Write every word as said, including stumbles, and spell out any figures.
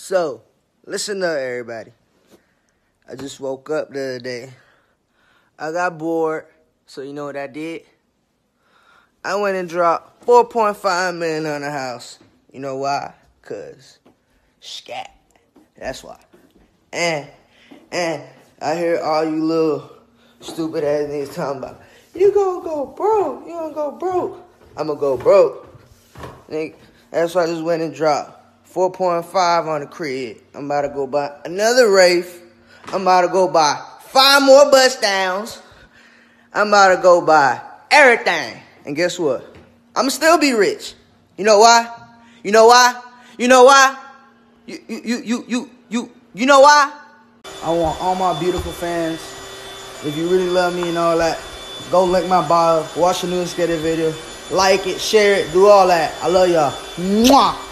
So, listen up, everybody. I just woke up the other day. I got bored, so you know what I did? I went and dropped four point five million on the house. You know why? Cause scat. That's why. And and I hear all you little stupid ass niggas talking about, you gonna go broke, you gonna go broke. I'ma go broke. Nigga, that's why I just went and dropped four point five on the crib. I'm about to go buy another Wraith. I'm about to go buy five more bust downs. I'm about to go buy everything. And guess what? I'ma still be rich. You know why? You know why? You know why? You you you you you you you know why? I want all my beautiful fans, if you really love me and all that, go link my bio, watch the new skater video, like it, share it, do all that. I love y'all. Mwah!